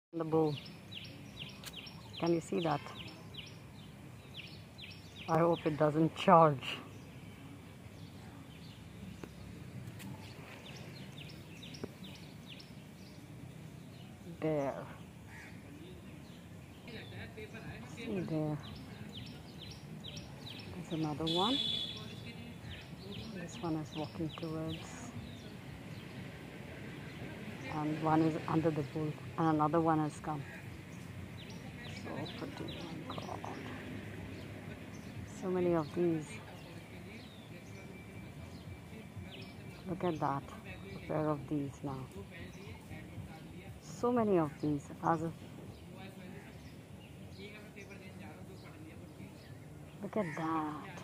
The bull. Can you see that? I hope it doesn't charge. There. See there. There's another one. This one is walking towards. And one is under the bull. And another one has come. So pretty. Oh God. So many of these. Look at that. A pair of these now. So many of these. As if, look at that.